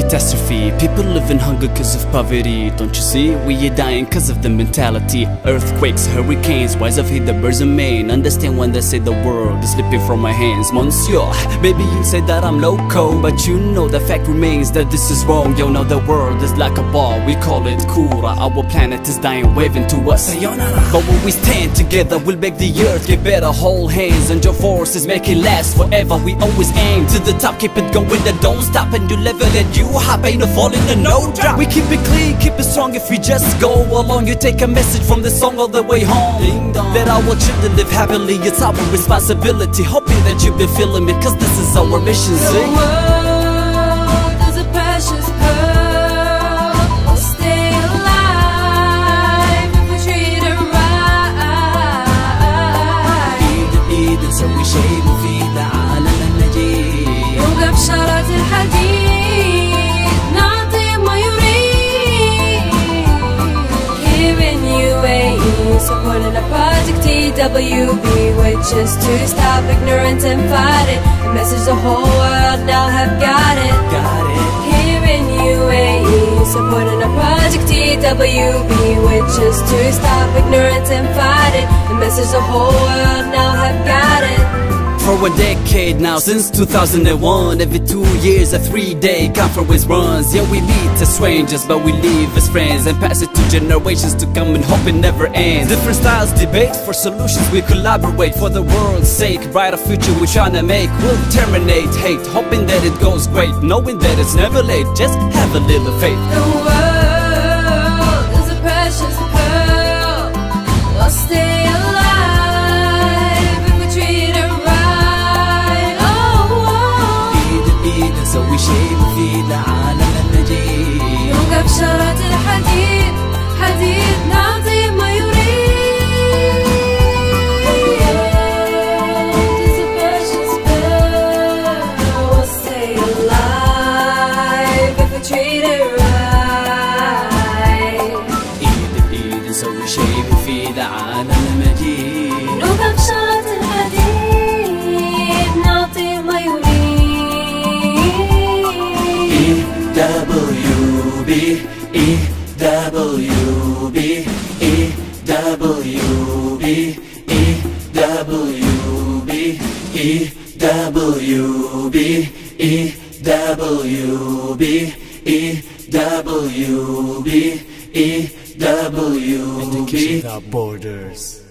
catastrophe. People live in hunger cause of poverty. Don't you see? We are dying cause of the mentality. Earthquakes, hurricanes, rise of heat, the birds of Maine. Understand when they say the world is slipping from my hands. Monsieur, baby you say that I'm loco, but you know the fact remains that this is wrong. Yo, now the world is like a ball, we call it Kura. Our planet is dying, waving to us, sayonara. But when we stand together, we'll make the earth get better. Hold hands and your forces, make it last forever. We always aim to the top, keep it going, then don't stop. And you level and you hop, ain't no falling and no drop. We keep it clean, keep it strong if we just go along. You take a message from the song all the way home. Ding dong. That our children live happily, it's our responsibility. Hoping that you've been feeling it, cause this is our mission. The world is a precious pearl. We'll stay alive if we treat it right. إيد نسوي شيء مفيد لعالم المجيد. نوقف شارات الحديد نعطي ما يريد. Here in UAE, supporting a project TWB, which is to stop ignorance and fight it. A message the whole world now have got it. Here in UAE, supporting a project TWB, which is to stop ignorance and fight it. A message the whole world now have got it. For a decade now, since 2001, every 2 years a 3-day conference runs. Yeah, we meet as strangers, but we leave as friends and pass it to generations to come and hope it never ends. Different styles debate, for solutions we collaborate. For the world's sake, brighter future we're trying to make. We'll terminate hate, hoping that it goes great, knowing that it's never late, just have a little faith. The world is a precious pearl. We'll stay alive if we treat it right. Oh, إيد نسوي شيء مفيد لعالم المجيد. نوقف شارات الحديد، حديد نعطي ما يريد. It's a precious pearl. We'll stay alive if we treat it right. إيد نسوي شيء مفيد لعالم المجيد. نوقف شارات الحديد نعطي ما يريد. EWB, EWB, EWB, EWB, EWB, EWB, EWB, EWB. Education without borders.